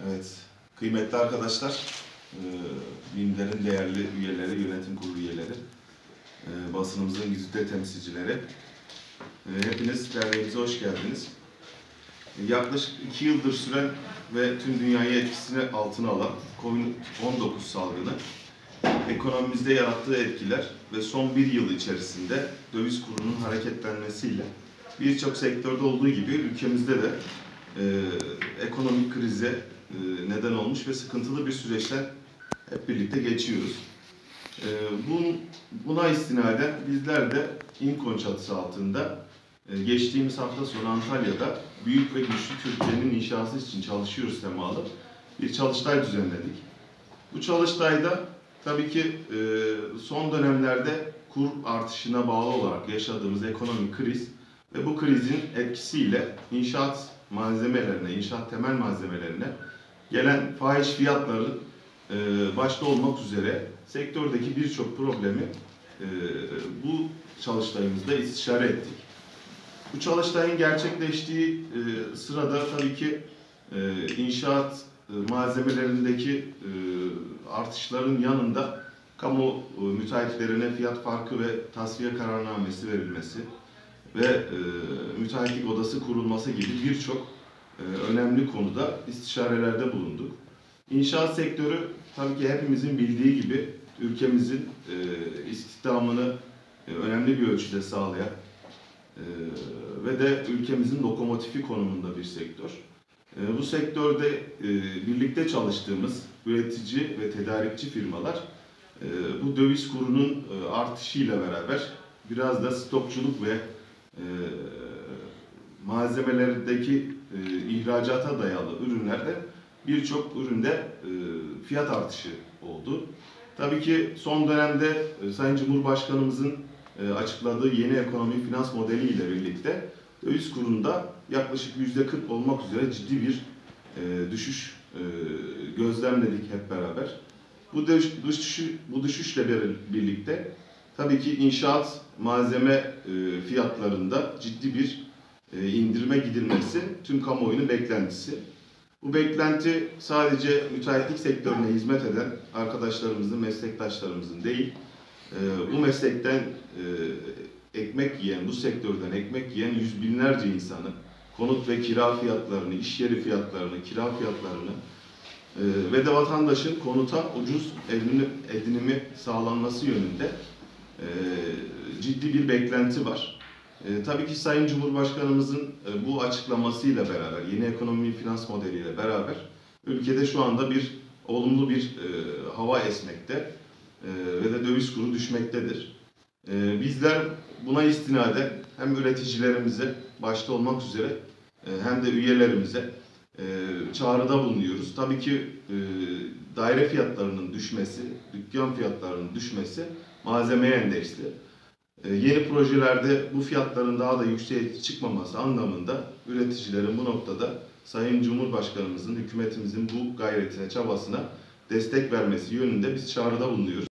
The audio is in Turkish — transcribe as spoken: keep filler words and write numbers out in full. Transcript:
Evet, kıymetli arkadaşlar, BİM'lerin değerli üyeleri, yönetim kurulu üyeleri, basınımızın güzide temsilcileri, hepiniz derneğimize hoş geldiniz. Yaklaşık iki yıldır süren ve tüm dünyayı etkisine altına alan kovid on dokuz salgını, ekonomimizde yarattığı etkiler ve son bir yıl içerisinde döviz kurunun hareketlenmesiyle birçok sektörde olduğu gibi ülkemizde de e, ekonomik krize e, neden olmuş ve sıkıntılı bir süreçten hep birlikte geçiyoruz. E, bun, buna istinaden bizler de İNKON çatısı altında e, geçtiğimiz hafta sonu Antalya'da Büyük ve Güçlü Türkiye'nin inşası için çalışıyoruz temalı bir çalıştay düzenledik. Bu çalıştayda tabii ki e, son dönemlerde kur artışına bağlı olarak yaşadığımız ekonomik kriz ve bu krizin etkisiyle inşaat malzemelerine, inşaat temel malzemelerine gelen fahiş fiyatların e, başta olmak üzere sektördeki birçok problemi e, bu çalıştayımızda istişare ettik. Bu çalıştayın gerçekleştiği e, sırada tabii ki e, inşaat e, malzemelerindeki e, artışların yanında kamu e, müteahhitlerine fiyat farkı ve tasfiye kararnamesi verilmesi ve e, müteahhitlik odası kurulması gibi birçok e, önemli konuda istişarelerde bulunduk. İnşaat sektörü tabii ki hepimizin bildiği gibi ülkemizin e, istihdamını e, önemli bir ölçüde sağlayan e, ve de ülkemizin lokomotifi konumunda bir sektör. E, bu sektörde e, birlikte çalıştığımız üretici ve tedarikçi firmalar e, bu döviz kurunun e, artışıyla beraber biraz da stokçuluk ve e, malzemelerdeki e, ihracata dayalı ürünlerde birçok üründe e, fiyat artışı oldu. Tabii ki son dönemde e, Sayın Cumhurbaşkanımızın e, açıkladığı yeni ekonomi finans modeli ile birlikte döviz kurunda yaklaşık yüzde kırk olmak üzere ciddi bir e, düşüş e, gözlemledik hep beraber. Bu düşüş, bu düşüşle birlikte tabii ki inşaat malzeme e, fiyatlarında ciddi bir e, indirime gidilmesi tüm kamuoyunun beklentisi. Bu beklenti sadece müteahhitlik sektörüne hizmet eden arkadaşlarımızın, meslektaşlarımızın değil, e, bu meslekten e, ekmek yiyen, bu sektörden ekmek yiyen yüz binlerce insanı, konut ve kira fiyatlarını, iş yeri fiyatlarını, kira fiyatlarını e, ve de vatandaşın konuta ucuz edinimi sağlanması yönünde e, ciddi bir beklenti var. E, tabii ki Sayın Cumhurbaşkanımızın e, bu açıklamasıyla beraber, yeni ekonomi finans modeliyle beraber ülkede şu anda bir olumlu bir e, hava esmekte e, ve de döviz kuru düşmektedir. E, bizler buna istinaden hem üreticilerimize başta olmak üzere e, hem de üyelerimize e, çağrıda bulunuyoruz. Tabii ki e, daire fiyatlarının düşmesi, dükkan fiyatlarının düşmesi malzemeye endeksli. E, yeni projelerde bu fiyatların daha da yükseğe çıkmaması anlamında üreticilerin bu noktada Sayın Cumhurbaşkanımızın, hükümetimizin bu gayretine, çabasına destek vermesi yönünde biz çağrıda bulunuyoruz.